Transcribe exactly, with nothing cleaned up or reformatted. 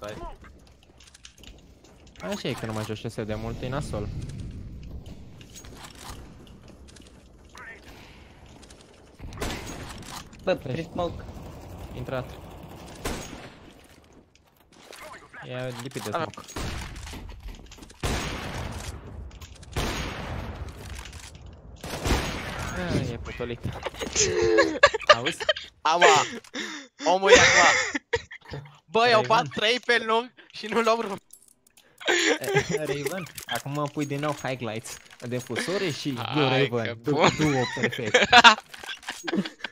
să ai. Așa e că nu mai joci C S de mult, e nasol. Bă, prin smoke. Intrat. E lipit de smoke. Ah, e potolit. Auzi? Ama! Omul e acum! Bă, eu bat trei pe lung și nu luăm rum. Raven, acum mă pui din nou highlights de fusore și Hai eu că Raven, bun. duo perfect.